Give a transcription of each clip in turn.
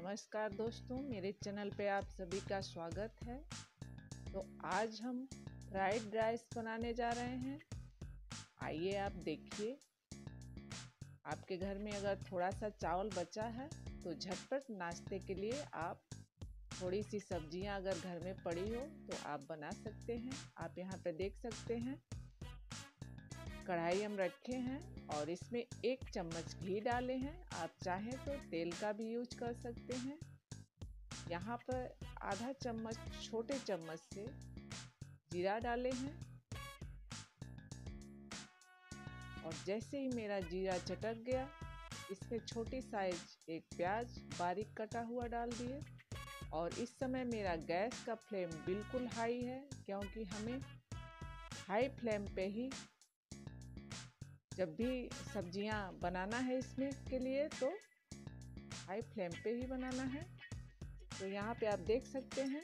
नमस्कार दोस्तों, मेरे चैनल पे आप सभी का स्वागत है। तो आज हम फ्राइड राइस बनाने जा रहे हैं। आइए आप देखिए। आपके घर में अगर थोड़ा सा चावल बचा है तो झटपट नाश्ते के लिए आप थोड़ी सी सब्जियां अगर घर में पड़ी हो तो आप बना सकते हैं। आप यहाँ पे देख सकते हैं कढ़ाई हम रखे हैं और इसमें 1 चम्मच घी डाले हैं। आप चाहें तो तेल का भी यूज कर सकते हैं। यहाँ पर आधा चम्मच छोटे चम्मच से जीरा डाले हैं और जैसे ही मेरा जीरा चटक गया इसमें छोटी साइज 1 प्याज बारीक कटा हुआ डाल दिए। और इस समय मेरा गैस का फ्लेम बिल्कुल हाई है, क्योंकि हमें हाई फ्लेम पे ही जब भी सब्जियां बनाना है इसमें के लिए तो हाई फ्लेम पे ही बनाना है। तो यहाँ पे आप देख सकते हैं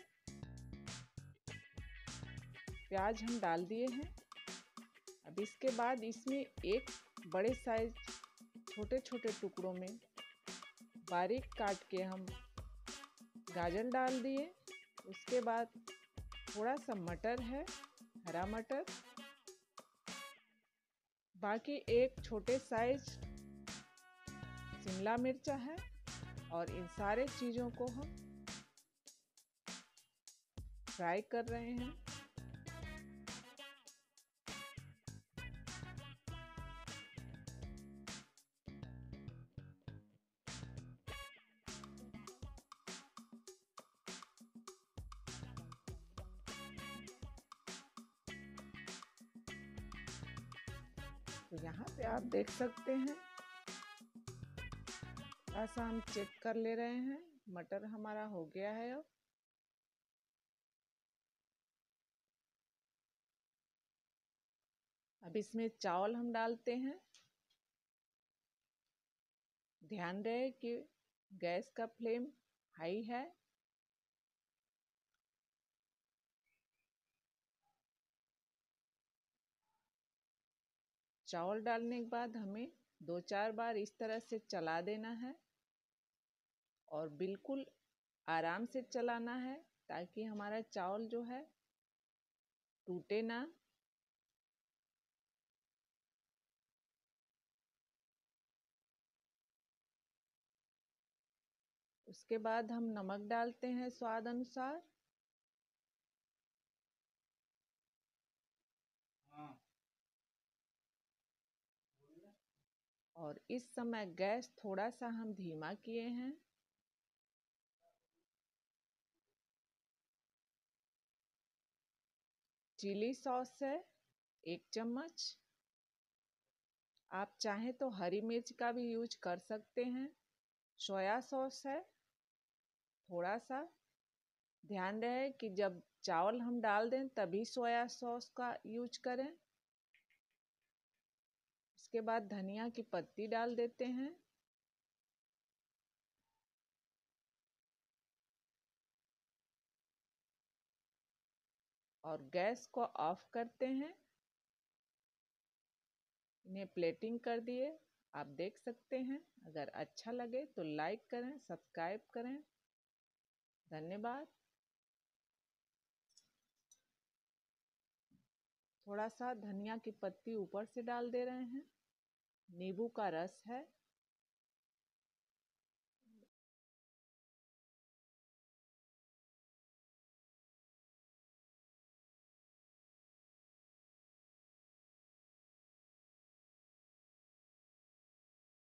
प्याज हम डाल दिए हैं। अब इसके बाद इसमें 1 बड़े साइज छोटे छोटे टुकड़ों में बारीक काट के हम गाजर डाल दिए। उसके बाद थोड़ा सा मटर है, हरा मटर, बाकी 1 छोटे साइज शिमला मिर्च है और इन सारे चीज़ों को हम फ्राई कर रहे हैं। तो यहाँ पे आप देख सकते हैं ऐसा हम चेक कर ले रहे हैं। मटर हमारा हो गया है। अब इसमें चावल हम डालते हैं। ध्यान रहे कि गैस का फ्लेम हाई है। चावल डालने के बाद हमें 2-4 बार इस तरह से चला देना है और बिल्कुल आराम से चलाना है ताकि हमारा चावल जो है टूटे ना। उसके बाद हम नमक डालते हैं स्वाद अनुसार। और इस समय गैस थोड़ा सा हम धीमा किए हैं। चिली सॉस है 1 चम्मच। आप चाहें तो हरी मिर्च का भी यूज कर सकते हैं। सोया सॉस है थोड़ा सा। ध्यान रहे कि जब चावल हम डाल दें तभी सोया सॉस का यूज करें। इसके बाद धनिया की पत्ती डाल देते हैं। और गैस को ऑफ करते हैं। इन्हें प्लेटिंग कर दिए। आप देख सकते हैं। अगर अच्छा लगे तो लाइक करें, सब्सक्राइब करें। धन्यवाद। थोड़ा सा धनिया की पत्ती ऊपर से डाल दे रहे हैं। नींबू का रस है।